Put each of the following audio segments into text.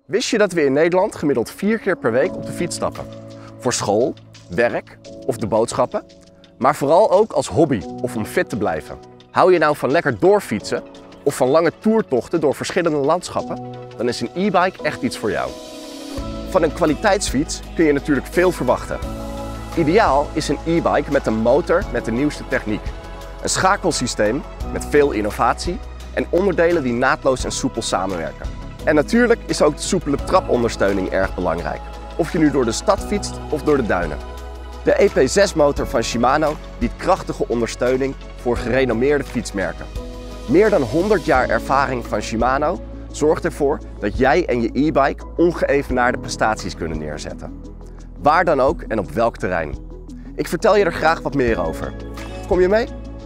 Wist je dat we in Nederland gemiddeld 4 keer per week op de fiets stappen? Voor school, werk of de boodschappen, maar vooral ook als hobby of om fit te blijven. Hou je nou van lekker doorfietsen of van lange toertochten door verschillende landschappen? Dan is een e-bike echt iets voor jou. Van een kwaliteitsfiets kun je natuurlijk veel verwachten. Ideaal is een e-bike met een motor met de nieuwste techniek. Een schakelsysteem met veel innovatie en onderdelen die naadloos en soepel samenwerken. En natuurlijk is ook de soepele trapondersteuning erg belangrijk. Of je nu door de stad fietst of door de duinen. De EP6 motor van Shimano biedt krachtige ondersteuning voor gerenommeerde fietsmerken. Meer dan 100 jaar ervaring van Shimano zorgt ervoor dat jij en je e-bike ongeëvenaarde prestaties kunnen neerzetten. Waar dan ook en op welk terrein. Ik vertel je er graag wat meer over. Kom je mee?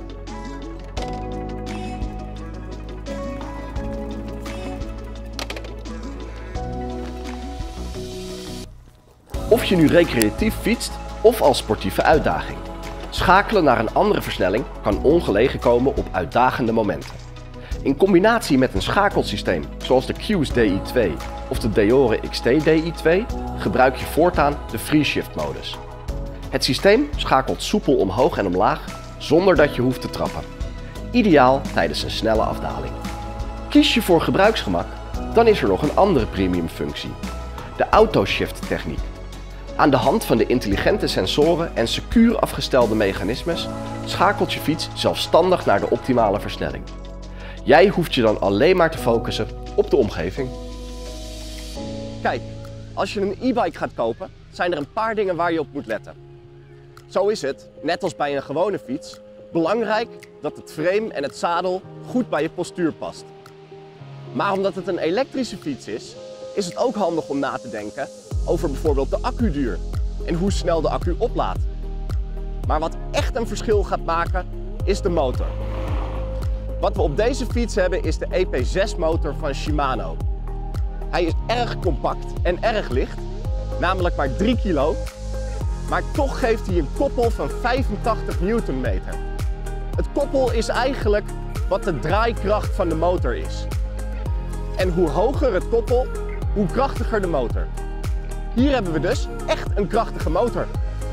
Of je nu recreatief fietst of als sportieve uitdaging. Schakelen naar een andere versnelling kan ongelegen komen op uitdagende momenten. In combinatie met een schakelsysteem zoals de Q's Di2 of de Deore XT Di2 gebruik je voortaan de FreeShift modus. Het systeem schakelt soepel omhoog en omlaag zonder dat je hoeft te trappen. Ideaal tijdens een snelle afdaling. Kies je voor gebruiksgemak, dan is er nog een andere premium functie. De AutoShift techniek. Aan de hand van de intelligente sensoren en secuur afgestelde mechanismes schakelt je fiets zelfstandig naar de optimale versnelling. Jij hoeft je dan alleen maar te focussen op de omgeving. Kijk, als je een e-bike gaat kopen, zijn er een paar dingen waar je op moet letten. Zo is het, net als bij een gewone fiets, belangrijk dat het frame en het zadel goed bij je postuur past. Maar omdat het een elektrische fiets is het ook handig om na te denken over bijvoorbeeld de accuduur en hoe snel de accu oplaadt. Maar wat echt een verschil gaat maken, is de motor. Wat we op deze fiets hebben is de EP6 motor van Shimano. Hij is erg compact en erg licht, namelijk maar 3 kilo, maar toch geeft hij een koppel van 85 newtonmeter. Het koppel is eigenlijk wat de draaikracht van de motor is. En hoe hoger het koppel, hoe krachtiger de motor. Hier hebben we dus echt een krachtige motor.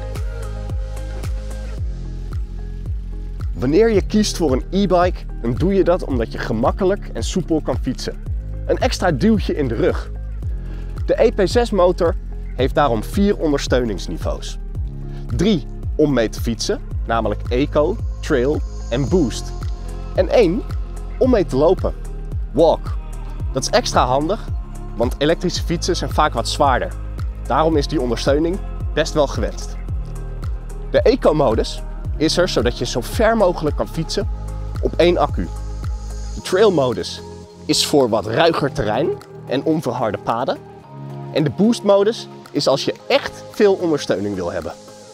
Wanneer je kiest voor een e-bike, dan doe je dat omdat je gemakkelijk en soepel kan fietsen. Een extra duwtje in de rug. De EP6 motor heeft daarom 4 ondersteuningsniveaus. 3 om mee te fietsen, namelijk Eco, Trail en Boost. En 1 om mee te lopen, Walk. Dat is extra handig, want elektrische fietsen zijn vaak wat zwaarder. Daarom is die ondersteuning best wel gewenst. De Eco-modus is er zodat je zo ver mogelijk kan fietsen op 1 accu. De Trail-modus is voor wat ruiger terrein en onverharde paden. En de Boost-modus is als je echt veel ondersteuning wil hebben.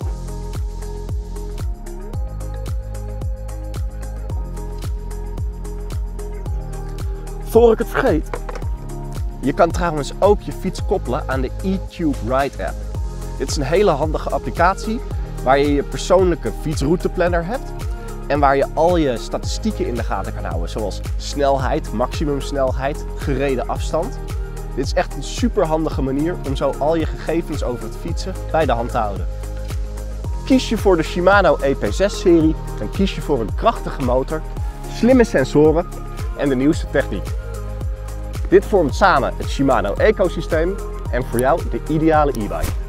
Voor ik het vergeet, je kan trouwens ook je fiets koppelen aan de eTube Ride app. Dit is een hele handige applicatie waar je je persoonlijke fietsrouteplanner hebt en waar je al je statistieken in de gaten kan houden, zoals snelheid, maximumsnelheid, gereden afstand. Dit is echt een super handige manier om zo al je gegevens over het fietsen bij de hand te houden. Kies je voor de Shimano EP6-serie, dan kies je voor een krachtige motor, slimme sensoren en de nieuwste techniek. Dit vormt samen het Shimano ecosysteem en voor jou de ideale e-bike.